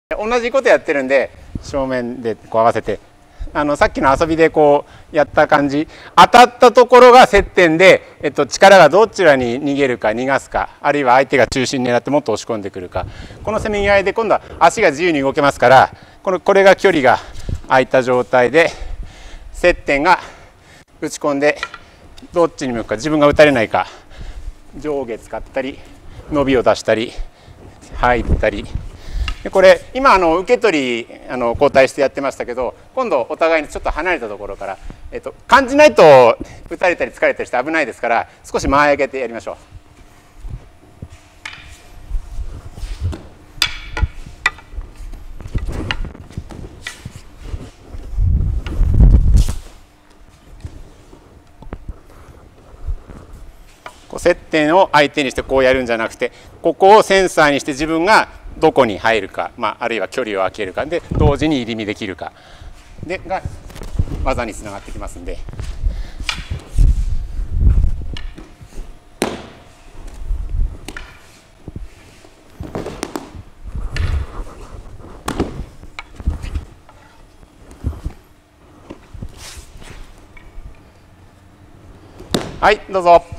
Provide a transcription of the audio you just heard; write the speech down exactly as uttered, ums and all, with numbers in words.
同じことやってるんで、正面でこう合わせて、あのさっきの遊びでこうやった感じ、当たったところが接点で、えっと、力がどちらに逃げるか逃がすか、あるいは相手が中心に狙ってもっと押し込んでくるか、このせめぎ合いで今度は足が自由に動けますから、このこれが距離が空いた状態で接点が打ち込んでどっちに向くか、自分が打たれないか、上下使ったり伸びを出したり入ったり。でこれ今あの受け取りあの交代してやってましたけど、今度お互いにちょっと離れたところから、えっと、感じないと打たれたり疲れたりして危ないですから、少し前上げてやりましょう。こう接点を相手にしてこうやるんじゃなくて、ここをセンサーにして自分がどこに入るか、まあ、あるいは距離を空けるかで同時に入り身できるかでが技につながってきますんで。はい、どうぞ。